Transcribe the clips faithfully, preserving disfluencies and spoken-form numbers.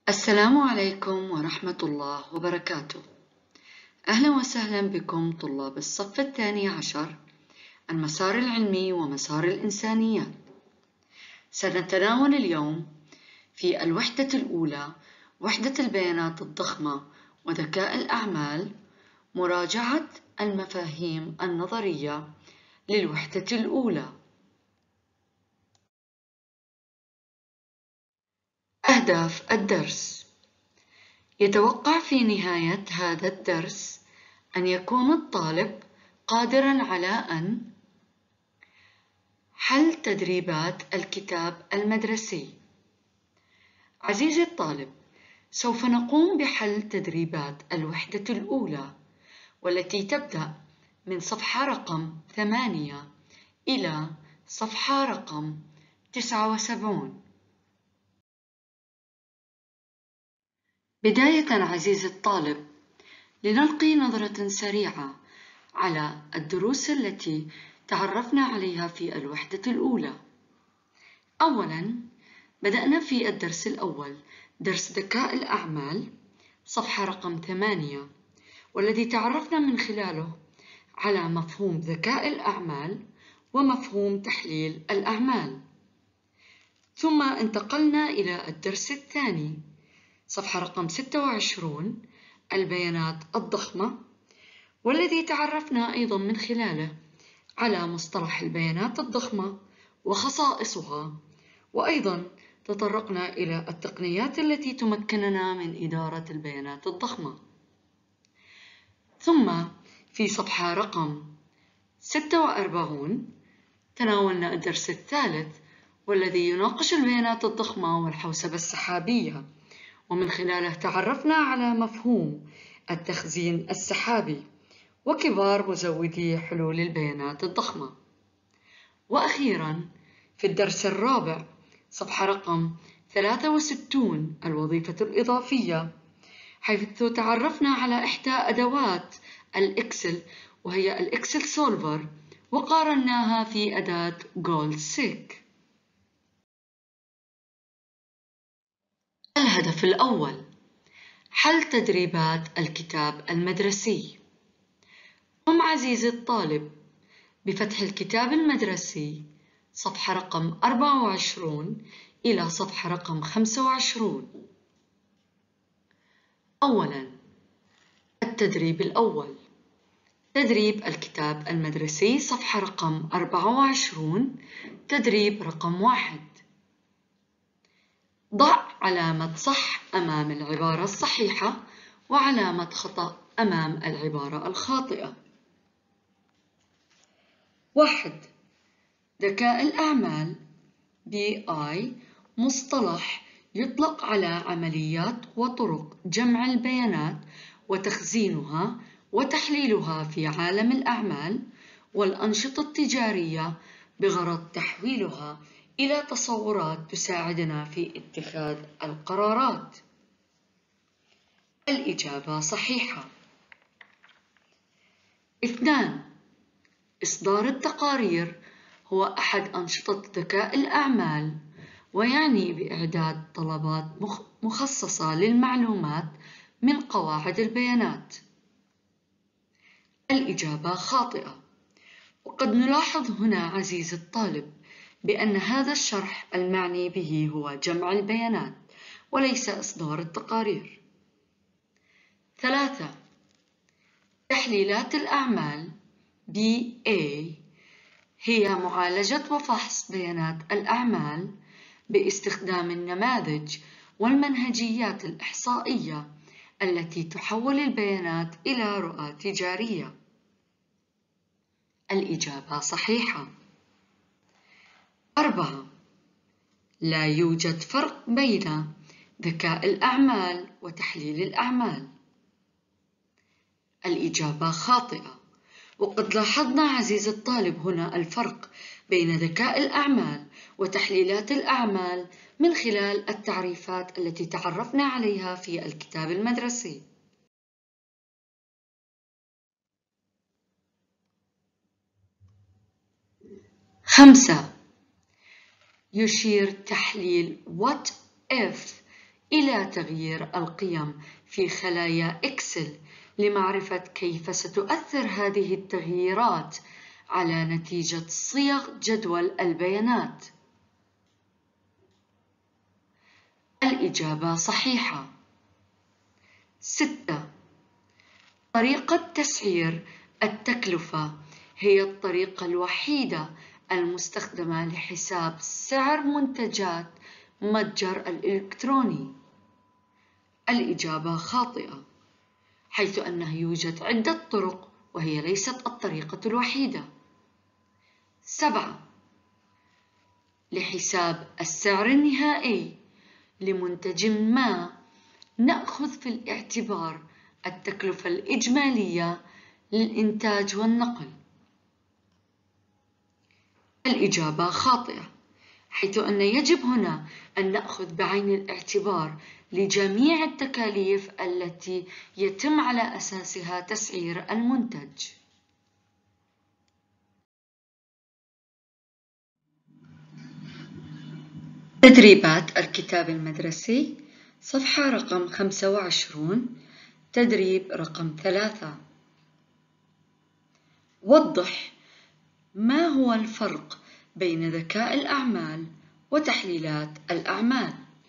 السلام عليكم ورحمة الله وبركاته. أهلا وسهلا بكم طلاب الصف الثاني عشر، المسار العلمي ومسار الإنسانيات. سنتناول اليوم في الوحدة الأولى وحدة البيانات الضخمة وذكاء الأعمال مراجعة المفاهيم النظرية للوحدة الأولى. أهداف الدرس: يتوقع في نهاية هذا الدرس أن يكون الطالب قادراً على أن حل تدريبات الكتاب المدرسي. عزيزي الطالب، سوف نقوم بحل تدريبات الوحدة الأولى والتي تبدأ من صفحة رقم ثمانية إلى صفحة رقم تسعة وسبعين. بداية عزيزي الطالب، لنلقي نظرة سريعة على الدروس التي تعرفنا عليها في الوحدة الأولى. أولاً، بدأنا في الدرس الأول درس ذكاء الأعمال صفحة رقم ثمانية، والذي تعرفنا من خلاله على مفهوم ذكاء الأعمال ومفهوم تحليل الأعمال. ثم انتقلنا إلى الدرس الثاني صفحة رقم ستة وعشرين البيانات الضخمة، والذي تعرفنا أيضا من خلاله على مصطلح البيانات الضخمة وخصائصها، وأيضا تطرقنا إلى التقنيات التي تمكننا من إدارة البيانات الضخمة. ثم في صفحة رقم ستة وأربعين تناولنا الدرس الثالث، والذي يناقش البيانات الضخمة والحوسبة السحابية، ومن خلاله تعرفنا على مفهوم التخزين السحابي وكبار مزودي حلول البيانات الضخمة. وأخيراً في الدرس الرابع صفحة رقم ثلاثة وستين الوظيفة الإضافية، حيث تعرفنا على إحدى أدوات الإكسل وهي الإكسل سولفر، وقارناها في أداة جول سيك. الهدف الأول: حل تدريبات الكتاب المدرسي. قم عزيزي الطالب بفتح الكتاب المدرسي صفحة رقم أربعة وعشرين إلى صفحة رقم خمسة وعشرين. أولاً، التدريب الأول، تدريب الكتاب المدرسي صفحة رقم أربعة وعشرين، تدريب رقم واحد. ضع علامة صح أمام العبارة الصحيحة وعلامة خطأ أمام العبارة الخاطئة. واحد. ذكاء الأعمال بي آي مصطلح يطلق على عمليات وطرق جمع البيانات وتخزينها وتحليلها في عالم الأعمال والأنشطة التجارية بغرض تحويلها إلى تصورات تساعدنا في اتخاذ القرارات. الإجابة صحيحة. اثنان. إصدار التقارير هو أحد أنشطة ذكاء الأعمال، ويعني بإعداد طلبات مخصصة للمعلومات من قواعد البيانات. الإجابة خاطئة. وقد نلاحظ هنا عزيزي الطالب بأن هذا الشرح المعني به هو جمع البيانات وليس إصدار التقارير. ثلاثة. تحليلات الأعمال بي إيه هي معالجة وفحص بيانات الأعمال باستخدام النماذج والمنهجيات الإحصائية التي تحول البيانات إلى رؤى تجارية. الإجابة صحيحة. أربعة. لا يوجد فرق بين ذكاء الأعمال وتحليل الأعمال. الإجابة خاطئة. وقد لاحظنا عزيزي الطالب هنا الفرق بين ذكاء الأعمال وتحليلات الأعمال من خلال التعريفات التي تعرفنا عليها في الكتاب المدرسي. خمسة. يشير تحليل what if إلى تغيير القيم في خلايا إكسل لمعرفة كيف ستؤثر هذه التغييرات على نتيجة صيغ جدول البيانات. الإجابة صحيحة. ستة. طريقة تسعير التكلفة هي الطريقة الوحيدة المستخدمة لحساب سعر منتجات متجر الإلكتروني. الإجابة خاطئة، حيث أنه يوجد عدة طرق وهي ليست الطريقة الوحيدة. سبعة. لحساب السعر النهائي لمنتج ما نأخذ في الاعتبار التكلفة الإجمالية للإنتاج والنقل. الإجابة خاطئة، حيث أن يجب هنا أن نأخذ بعين الاعتبار لجميع التكاليف التي يتم على أساسها تسعير المنتج. تدريبات الكتاب المدرسي، صفحة رقم خمسة وعشرون، تدريب رقم ثلاثة. وضح ما هو الفرق بين ذكاء الأعمال وتحليلات الأعمال.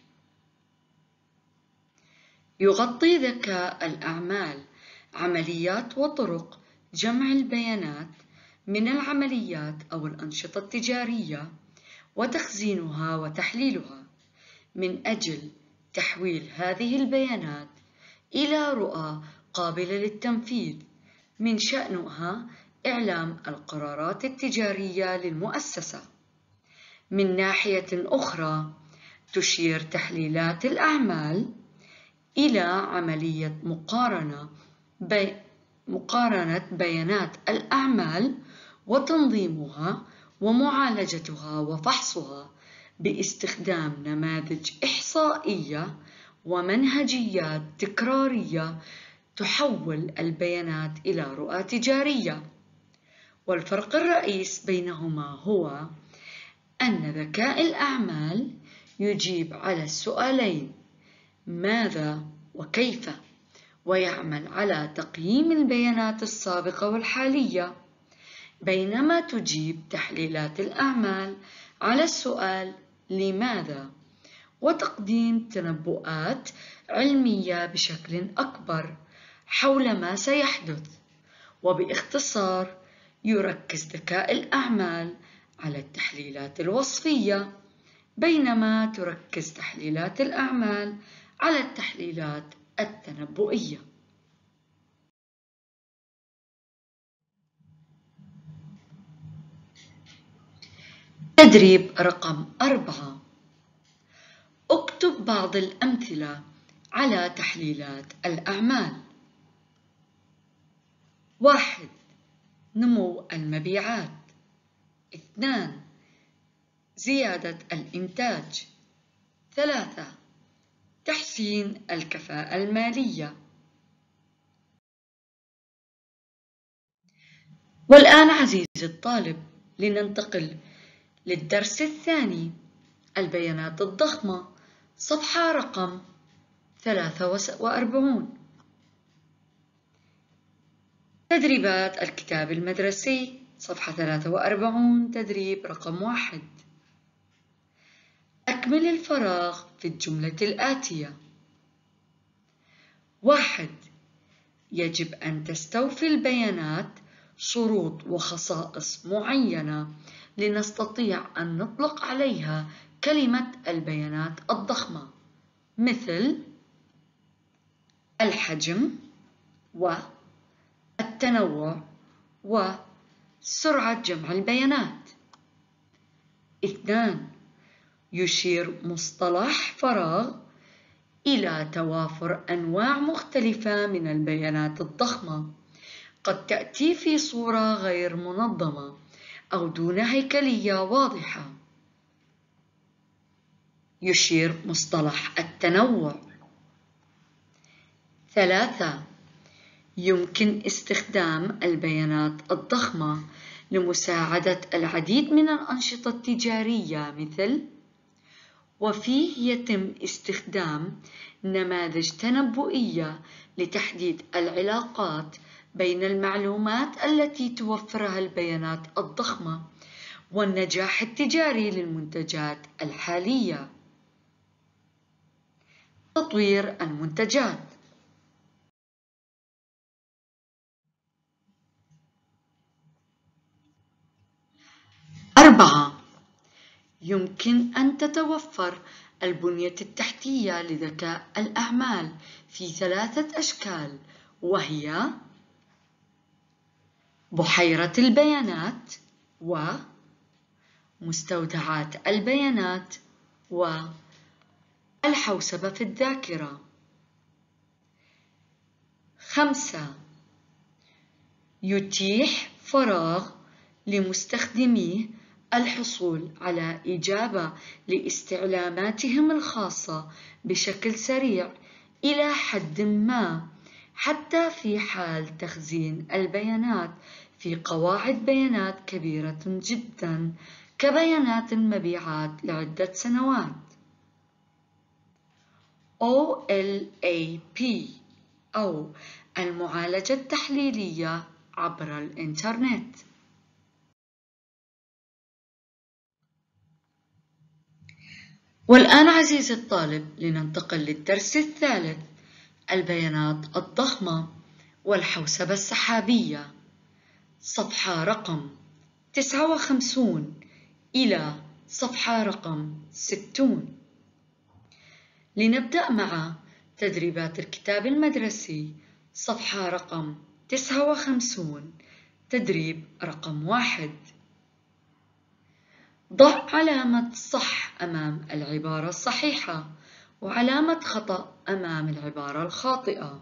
يغطي ذكاء الأعمال عمليات وطرق جمع البيانات من العمليات أو الأنشطة التجارية وتخزينها وتحليلها من أجل تحويل هذه البيانات إلى رؤى قابلة للتنفيذ من شأنها إعلام القرارات التجارية للمؤسسة. من ناحية أخرى، تشير تحليلات الأعمال إلى عملية مقارنة بي... مقارنة بيانات الأعمال وتنظيمها ومعالجتها وفحصها باستخدام نماذج إحصائية ومنهجيات تكرارية تحول البيانات إلى رؤى تجارية. والفرق الرئيس بينهما هو أن ذكاء الأعمال يجيب على السؤالين ماذا وكيف، ويعمل على تقييم البيانات السابقة والحالية، بينما تجيب تحليلات الأعمال على السؤال لماذا وتقديم تنبؤات علمية بشكل أكبر حول ما سيحدث. وباختصار، يركز ذكاء الأعمال على التحليلات الوصفية، بينما تركز تحليلات الأعمال على التحليلات التنبؤية. تدريب رقم أربعة. اكتب بعض الأمثلة على تحليلات الأعمال. واحد. نمو المبيعات. اثنان. زيادة الإنتاج. ثلاثة. تحسين الكفاءة المالية. والآن عزيزي الطالب، لننتقل للدرس الثاني، البيانات الضخمة، صفحة رقم ثلاثة وأربعون. تدريبات الكتاب المدرسي، صفحة ثلاثة وأربعون، تدريب رقم واحد. أكمل الفراغ في الجملة الآتية. واحد. يجب أن تستوفي البيانات شروط وخصائص معينة لنستطيع أن نطلق عليها كلمة البيانات الضخمة، مثل الحجم والتنوع وسرعة جمع البيانات. اثنان. يشير مصطلح فراغ إلى توافر أنواع مختلفة من البيانات الضخمة، قد تأتي في صورة غير منظمة أو دون هيكلية واضحة. يشير مصطلح التنوع. ثلاثة. يمكن استخدام البيانات الضخمة لمساعدة العديد من الأنشطة التجارية، مثل وفيه يتم استخدام نماذج تنبؤية لتحديد العلاقات بين المعلومات التي توفرها البيانات الضخمة والنجاح التجاري للمنتجات الحالية. تطوير المنتجات. أربعة، يمكن أن تتوفر البنية التحتية لذكاء الأعمال في ثلاثة أشكال، وهي بحيرة البيانات، ومستودعات البيانات، والحوسبة في الذاكرة. خمسة، يتيح فراغ لمستخدميه الحصول على إجابة لاستعلاماتهم الخاصة بشكل سريع إلى حد ما، حتى في حال تخزين البيانات في قواعد بيانات كبيرة جدا كبيانات المبيعات لعدة سنوات. أو إل إيه بي أو المعالجة التحليلية عبر الإنترنت. والآن عزيزي الطالب لننتقل للدرس الثالث، البيانات الضخمة والحوسبة السحابية، صفحة رقم تسعة وخمسين إلى صفحة رقم ستين. لنبدأ مع تدريبات الكتاب المدرسي، صفحة رقم تسعة وخمسين، تدريب رقم واحد. ضع علامة صح أمام العبارة الصحيحة وعلامة خطأ أمام العبارة الخاطئة.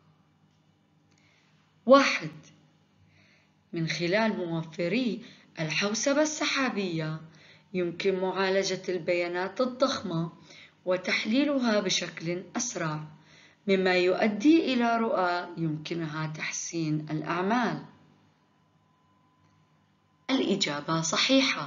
واحد، من خلال موفري الحوسبة السحابية يمكن معالجة البيانات الضخمة وتحليلها بشكل أسرع، مما يؤدي إلى رؤى يمكنها تحسين الأعمال. الإجابة صحيحة.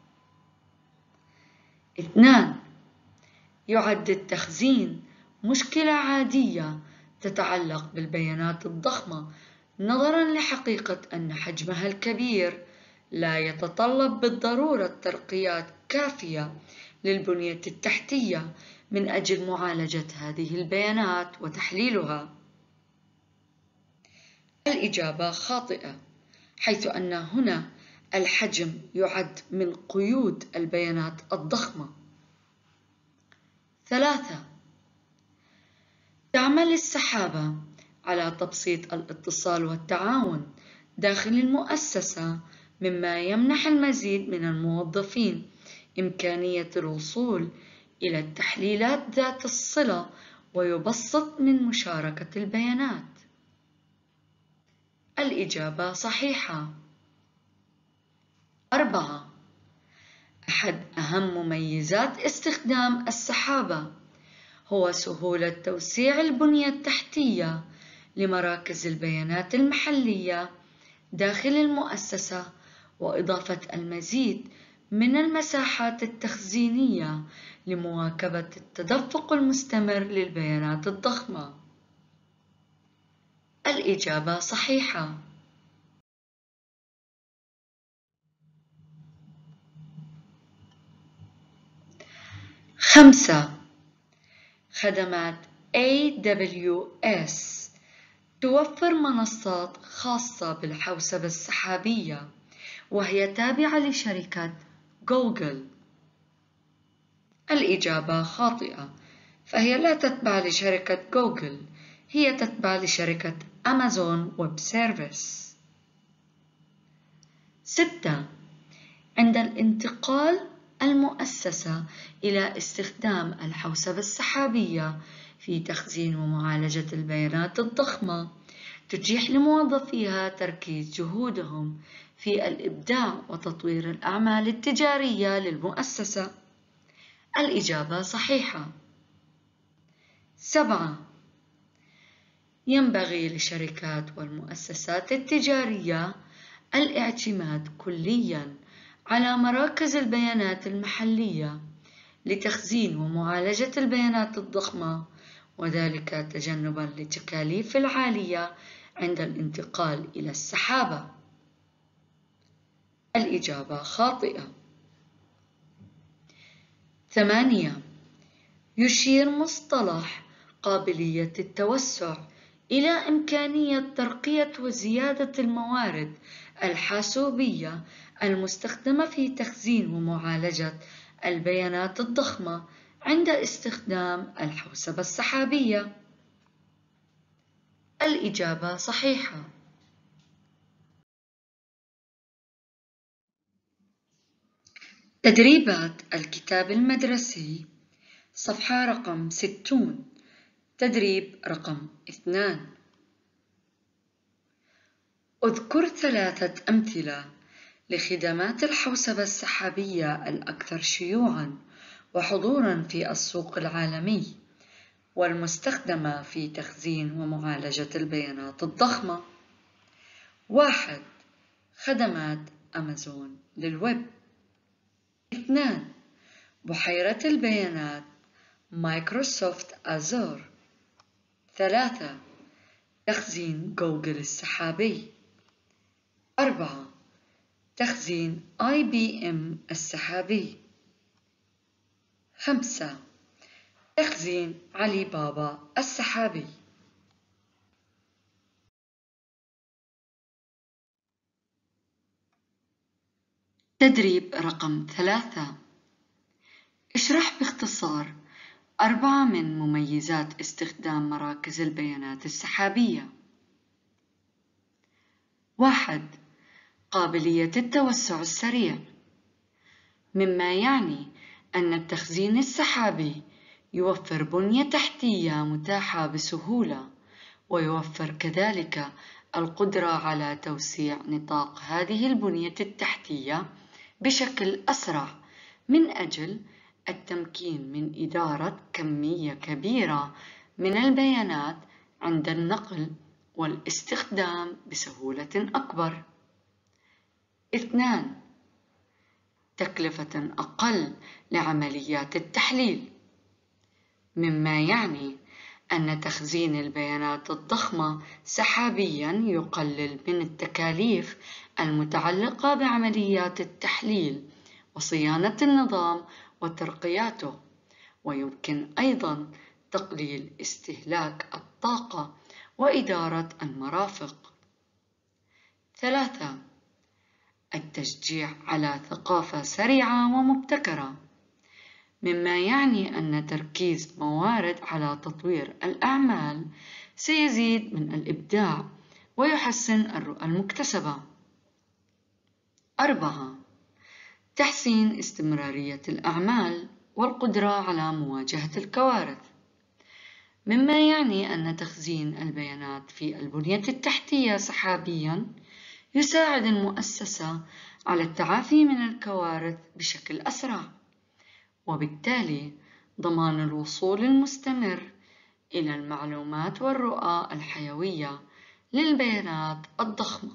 اثنان، يعد التخزين مشكلة عادية تتعلق بالبيانات الضخمة نظراً لحقيقة أن حجمها الكبير لا يتطلب بالضرورة ترقيات كافية للبنية التحتية من أجل معالجة هذه البيانات وتحليلها. الإجابة خاطئة، حيث أن هنا الحجم يعد من قيود البيانات الضخمة. ثلاثة، تعمل السحابة على تبسيط الاتصال والتعاون داخل المؤسسة، مما يمنح المزيد من الموظفين إمكانية الوصول إلى التحليلات ذات الصلة ويبسط من مشاركة البيانات. الإجابة صحيحة. أربعة، أحد أهم مميزات استخدام السحابة هو سهولة توسيع البنية التحتية لمراكز البيانات المحلية داخل المؤسسة، وإضافة المزيد من المساحات التخزينية لمواكبة التدفق المستمر للبيانات الضخمة. الإجابة صحيحة. خمسة، خدمات إيه دبليو إس توفر منصات خاصة بالحوسبة السحابية، وهي تابعة لشركة جوجل. الإجابة خاطئة، فهي لا تتبع لشركة جوجل، هي تتبع لشركة أمازون ويب سيرفيس. ستة، عند الانتقال المؤسسة إلى استخدام الحوسبة السحابية في تخزين ومعالجة البيانات الضخمة، تتيح لموظفيها تركيز جهودهم في الإبداع وتطوير الأعمال التجارية للمؤسسة. الإجابة صحيحة. سبعة، ينبغي للشركات والمؤسسات التجارية الاعتماد كلياً على مراكز البيانات المحلية لتخزين ومعالجة البيانات الضخمة، وذلك تجنباً للتكاليف العالية عند الانتقال إلى السحابة. الإجابة خاطئة. ثمانية. يشير مصطلح قابلية التوسع إلى إمكانية ترقية وزيادة الموارد الحاسوبية المستخدمة في تخزين ومعالجة البيانات الضخمة عند استخدام الحوسبة السحابية. الإجابة صحيحة. تدريبات الكتاب المدرسي، صفحة رقم ستون. تدريب رقم اثنان. اذكر ثلاثة أمثلة لخدمات الحوسبة السحابية الأكثر شيوعاً وحضوراً في السوق العالمي والمستخدمة في تخزين ومعالجة البيانات الضخمة. واحد. خدمات أمازون للويب. اثنان. بحيرة البيانات مايكروسوفت أزور. ثلاثة. تخزين جوجل السحابي. أربعة. تخزين آي بي إم السحابي. خمسة. تخزين علي بابا السحابي. تدريب رقم ثلاثة. اشرح باختصار أربعة من مميزات استخدام مراكز البيانات السحابية. واحد. قابلية التوسع السريع، مما يعني أن التخزين السحابي يوفر بنية تحتية متاحة بسهولة، ويوفر كذلك القدرة على توسيع نطاق هذه البنية التحتية بشكل أسرع من أجل التمكين من إدارة كمية كبيرة من البيانات عند النقل والاستخدام بسهولة أكبر. اثنان. تكلفة أقل لعمليات التحليل، مما يعني أن تخزين البيانات الضخمة سحابياً يقلل من التكاليف المتعلقة بعمليات التحليل وصيانة النظام وترقياته، ويمكن أيضاً تقليل استهلاك الطاقة وإدارة المرافق. ثلاثة. التشجيع على ثقافة سريعة ومبتكرة، مما يعني أن تركيز موارد على تطوير الأعمال سيزيد من الإبداع ويحسن الرؤى المكتسبة. أربعة. تحسين استمرارية الأعمال والقدرة على مواجهة الكوارث، مما يعني أن تخزين البيانات في البنية التحتية سحابياً يساعد المؤسسة على التعافي من الكوارث بشكل أسرع، وبالتالي ضمان الوصول المستمر إلى المعلومات والرؤى الحيوية للبيانات الضخمة.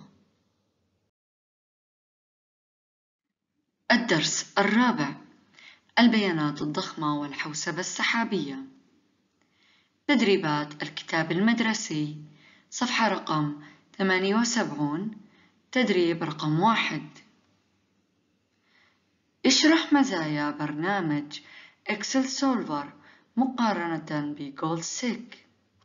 الدرس الرابع: البيانات الضخمة والحوسبة السحابية. تدريبات الكتاب المدرسي، صفحة رقم ثمانية وسبعين. تدريب رقم واحد. اشرح مزايا برنامج إكسل سولفر مقارنة بجول سيك.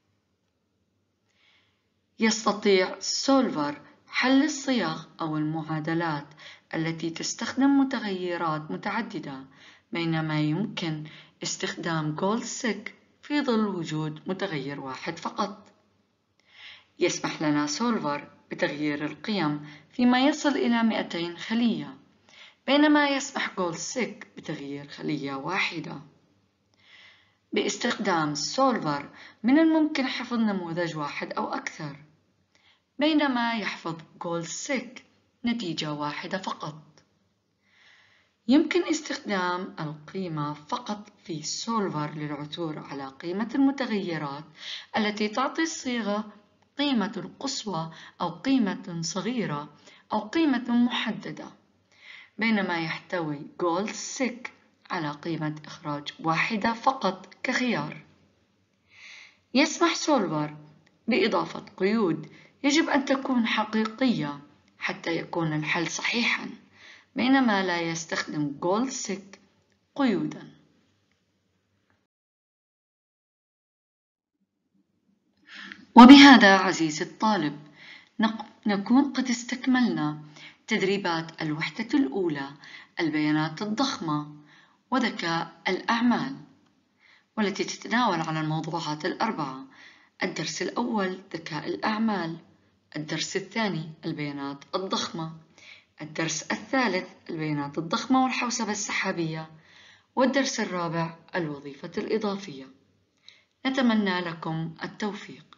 يستطيع سولفر حل الصيغ أو المعادلات التي تستخدم متغيرات متعددة، بينما يمكن استخدام جول سيك في ظل وجود متغير واحد فقط. يسمح لنا سولفر بتغيير القيم فيما يصل إلى مئتين خلية، بينما يسمح جول سيك بتغيير خلية واحدة. باستخدام سولفر من الممكن حفظ نموذج واحد أو أكثر، بينما يحفظ جول سيك نتيجة واحدة فقط. يمكن استخدام القيمة فقط في سولفر للعثور على قيمة المتغيرات التي تعطي الصيغة قيمة قصوى أو قيمة صغيرة أو قيمة محددة، بينما يحتوي جول سيك على قيمة إخراج واحدة فقط كخيار. يسمح سولفر بإضافة قيود يجب أن تكون حقيقية حتى يكون الحل صحيحا، بينما لا يستخدم جولدسيك قيودا. وبهذا عزيزي الطالب نكون قد استكملنا تدريبات الوحدة الأولى، البيانات الضخمة وذكاء الأعمال، والتي تتناول على الموضوعات الأربعة: الدرس الأول ذكاء الأعمال، الدرس الثاني البيانات الضخمة، الدرس الثالث البيانات الضخمة والحوسبة السحابية، والدرس الرابع الوظيفة الإضافية. نتمنى لكم التوفيق.